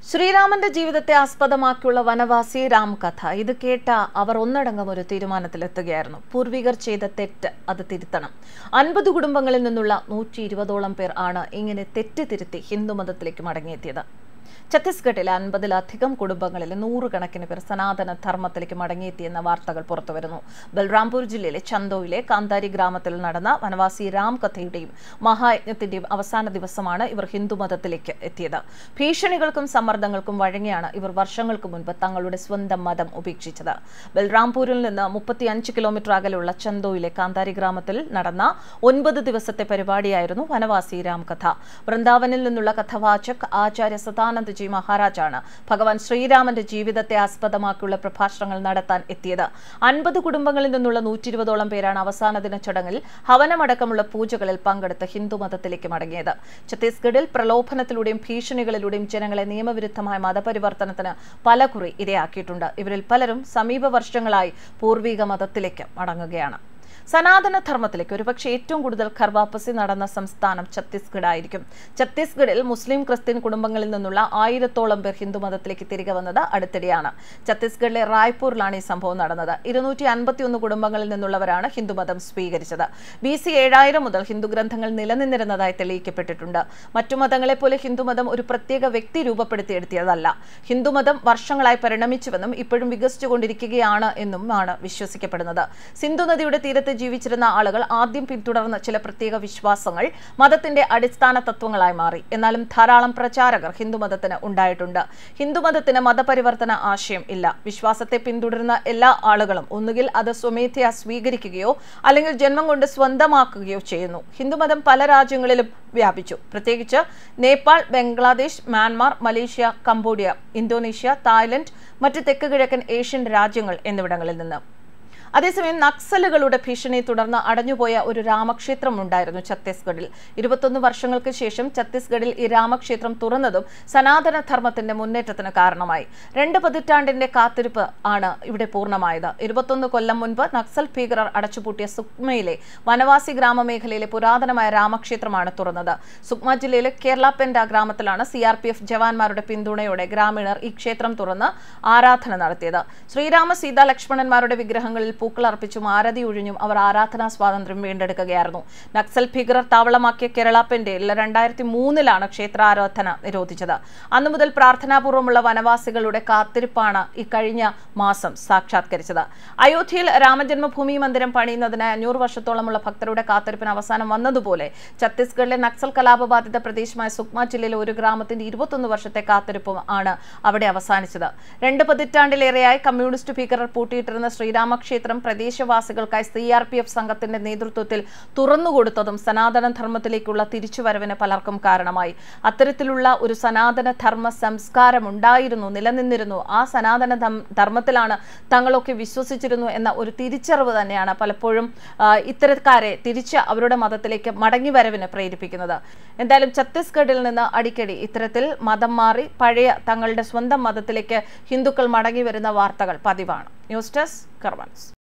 ശ്രീരാമന്റെ ജീവിതത്തെ ആസ്പദമാക്കിയുള്ള വനവാസി രാംകഥ ഇത് കേട്ട അവർ ഒന്നടങ്കം ഒരു തീരുമാനത്തിലെത്തുകയായിരുന്നു. പൂർവികർ ചെയ്ത തെറ്റ് അത് തിരുത്തണം. 50 കുടുംബങ്ങളിൽ നിന്നുള്ള 120ഓളം പേർ ആണ് ഇങ്ങനെ തെറ്റ് തിരുത്തി ഹിന്ദുമതത്തിലേക്ക് മടങ്ങിയെത്തിയത്. ഛത്തീസ്ഗഡിലെ 50ലധികം കുടുംബങ്ങളിൽ 100 കണക്കിന് പേർ സനാതന ധർമ്മത്തിലേക്ക് മടങ്ങിയെത്തിയെന്ന വാർത്തകൾ പുറത്തുവരുന്നു. ബൽറാംപൂർ ജില്ലയിലെ ചന്ദോയിലെ കാന്താരി ഗ്രാമത്തിൽ നടന്ന വനവാസി രാംകഥയുടെയും മഹായജ്ഞത്തിന്റെയും അവസാന ദിവസമാണ് ഇവർ ഹിന്ദുമതത്തിലേക്ക് എത്തിയത്. ഭീഷണികൾക്കും സമ്മർദ്ദങ്ങൾക്കും വഴങ്ങിയാണ് ഇവർ വർഷങ്ങൾക്ക് മുൻപ് തങ്ങളുടെ സ്വന്തം മതം ഉപേക്ഷിച്ചത്. ബൽറാംപൂരിൽ നിന്ന് 35 കിലോമീറ്റർ അകലെയുള്ള ചന്ദോയിലെ കാന്താരി ഗ്രാമത്തിൽ നടന്ന 9 ദിവസത്തെ പരിപാടിയായിരുന്നു വനവാസി രാംകഥ. വൃന്ദാവനിൽ നിന്നുള്ള കഥവാചക് ആചാര്യ സദാനന്ദ് ജി മഹാരാജാണ് ഭഗവാൻ ശ്രീരാമന്റെ ജീവിതത്തെ ആസ്പദമാക്കിയുള്ള പ്രഭാഷണങ്ങൾ നടത്താൻ എത്തിയത്. 50 കുടുംബങ്ങളിൽ നിന്നുള്ള 120ഓളം പേരാണ് അവസാന ദിന ചടങ്ങിൽ ഹവനമടക്കമുള്ള പൂജകളിൽ പങ്കെടുത്ത് ഹിന്ദുമതത്തിലേക്ക് മടങ്ങിയത്. ഛത്തീസ്ഗഡിൽ പ്രലോഭനത്തിലൂടെയും ഭീഷണികളിലൂടെയും ജനങ്ങളെ നിയമവിരുദ്ധമായ മതപരിവർത്തനത്തിന് പലകുറി ഇരയാക്കിയിട്ടുണ്ട്. ഇവരിൽ പലരും സമീപ വർഷങ്ങളായി പൂർവിക മതത്തിലേക്ക് മടങ്ങുകയാണ്. സനാതന ധർമ്മത്തിലേക്ക് ഒരുപക്ഷെ ഏറ്റവും കൂടുതൽ ഖർവാപ്പസി നടന്ന സംസ്ഥാനം ഛത്തീസ്ഗഡ് ആയിരിക്കും. ഛത്തീസ്ഗഡിൽ മുസ്ലിം ക്രിസ്ത്യൻ കുടുംബങ്ങളിൽ നിന്നുള്ള 1000ഓളം പേർ ഹിന്ദുമതത്തിലേക്ക് തിരികെ വന്നത് അടുത്തിടെയാണ്. ഛത്തീസ്ഗഡിലെ റായ്പൂരിലാണ് ഈ സംഭവം നടന്നത്. 251 കുടുംബങ്ങളിൽ നിന്നുള്ളവരാണ് ഹിന്ദുമതം സ്വീകരിച്ചത്. BC 7000 മുതൽ ഹിന്ദു ഗ്രന്ഥങ്ങൾ നിലനിന്നിരുന്നതായി തെളിയിക്കപ്പെട്ടിട്ടുണ്ട്. മറ്റു മതങ്ങളെ പോലെ ഹിന്ദുമതം ഒരു പ്രത്യേക വ്യക്തി രൂപപ്പെടുത്തിയെടുത്തിയതല്ല. ഹിന്ദുമതം വർഷങ്ങളായി പരിണമിച്ചുവെന്നും ഇപ്പോഴും വികസിച്ചുകൊണ്ടിരിക്കുകയാണ് എന്നുമാണ് വിശ്വസിക്കപ്പെടുന്നത്. സിന്ധു നദിയുടെ തീരത്ത് ജീവിച്ചിരുന്ന ആളുകൾ ആദ്യം പിന്തുടർന്ന ചില പ്രത്യേക വിശ്വാസങ്ങൾ മതത്തിന്റെ അടിസ്ഥാന തത്വങ്ങളായി മാറി. എന്നാലും ധാരാളം പ്രചാരകർ ഹിന്ദുമതത്തിന് ഉണ്ടായിട്ടുണ്ട്. ഹിന്ദുമതത്തിന് മതപരിവർത്തന ആശയം ഇല്ല. വിശ്വാസത്തെ പിന്തുടരുന്ന എല്ലാ ആളുകളും ഒന്നുകിൽ അത് സ്വമേധയാ സ്വീകരിക്കുകയോ അല്ലെങ്കിൽ ജന്മം കൊണ്ട് സ്വന്തമാക്കുകയോ ചെയ്യുന്നു. ഹിന്ദുമതം പല രാജ്യങ്ങളിലും വ്യാപിച്ചു, പ്രത്യേകിച്ച് Nepal, Bangladesh, Myanmar, Malaysia, Cambodia, Indonesia, Thailand, മറ്റ് തെക്ക് കിഴക്കൻ ഏഷ്യൻ രാജ്യങ്ങൾ എന്നിവിടങ്ങളിൽ നിന്ന്. അതേസമയം നക്സലുകളുടെ ഭീഷണിയെ തുടർന്ന് അടഞ്ഞുപോയ ഒരു രാമക്ഷേത്രം ഉണ്ടായിരുന്നു ഛത്തീസ്ഗഡിൽ. 21 വർഷങ്ങൾക്ക് ശേഷം ഛത്തീസ്ഗഡിൽ ഈ രാമക്ഷേത്രം തുറന്നതും സനാതന ധർമ്മത്തിന്റെ മുന്നേറ്റത്തിന് കാരണമായി. 2 പതിറ്റാണ്ടിന്റെ കാത്തിരിപ്പ് ആണ് ഇവിടെ പൂർണ്ണമായത്. 21 കൊല്ലം മുൻപ് നക്സൽ ഭീകരർ അടച്ചുപൂട്ടിയ സുക്മയിലെ വനവാസി ഗ്രാമമേഖലയിലെ പുരാതനമായ രാമക്ഷേത്രമാണ് തുറന്നത്. സുക്മ ജില്ലയിലെ കേരളപെൻഡ ഗ്രാമത്തിലാണ് CRPF ജവാന്മാരുടെ പിന്തുണയോടെ ഗ്രാമീണർ ഈ ക്ഷേത്രം തുറന്ന് ആരാധന നടത്തിയത്. ശ്രീരാമ സീതാ ലക്ഷ്മണന്മാരുടെ വിഗ്രഹങ്ങളിൽ പൂക്കൾ അർപ്പിച്ചും ആരതി ഒഴിഞ്ഞും അവർ ആരാധനാ സ്വാതന്ത്ര്യം വീണ്ടെടുക്കുകയായിരുന്നു. നക്സൽ ഭീകരർ താവളമാക്കിയ കേരളപെൻഡയിൽ 2003 ക്ഷേത്രാരാധന നിരോധിച്ചത്. അന്നു മുതൽ പ്രാർത്ഥനാപൂർവ്വമുള്ള വനവാസികളുടെ കാത്തിരിപ്പാണ് ഈ കഴിഞ്ഞ മാസം സാക്ഷാത്കരിച്ചത്. അയോധ്യയിൽ രാമജന്മഭൂമി മന്ദിരം പണിയുന്നതിന് 500 വർഷത്തോളമുള്ള ഭക്തരുടെ കാത്തിരിപ്പിന് അവസാനം വന്നതുപോലെ ഛത്തീസ്ഗഡിലെ നക്സൽ കലാപബാധിത പ്രദേശമായ സുക്മ ജില്ലയിലെ ഒരു ഗ്രാമത്തിന്റെ 21 വർഷത്തെ കാത്തിരിപ്പും ആണ് അവിടെ അവസാനിച്ചത്. 2 പതിറ്റാണ്ടിലേറെയായി കമ്മ്യൂണിസ്റ്റ് ഭീകരർ പൂട്ടിയിട്ടിരുന്ന ശ്രീരാമക്ഷേത്രം പ്രദേശവാസികൾക്കായി CRPF സംഘത്തിന്റെ നേതൃത്വത്തിൽ തുറന്നുകൊടുത്തതും സനാതന ധർമ്മത്തിലേക്കുള്ള തിരിച്ചുവരവിന് പലർക്കും കാരണമായി. അത്തരത്തിലുള്ള ഒരു സനാതന ധർമ്മ സംസ്കാരം ഉണ്ടായിരുന്നു, നിലനിന്നിരുന്നു. ആ സനാതന ധർമ്മത്തിലാണ് തങ്ങളൊക്കെ വിശ്വസിച്ചിരുന്നു എന്ന ഒരു തിരിച്ചറിവ് തന്നെയാണ് പലപ്പോഴും ഇത്തരക്കാരെ തിരിച്ച് അവരുടെ മതത്തിലേക്ക് മടങ്ങിവരവിന് പ്രേരിപ്പിക്കുന്നത്. എന്തായാലും ഛത്തീസ്ഗഡിൽ നിന്ന് അടിക്കടി ഇത്തരത്തിൽ മതം മാറി പഴയ തങ്ങളുടെ സ്വന്തം മതത്തിലേക്ക് ഹിന്ദുക്കൾ മടങ്ങി വരുന്ന വാർത്തകൾ പതിവാണ്. News desk Karma news.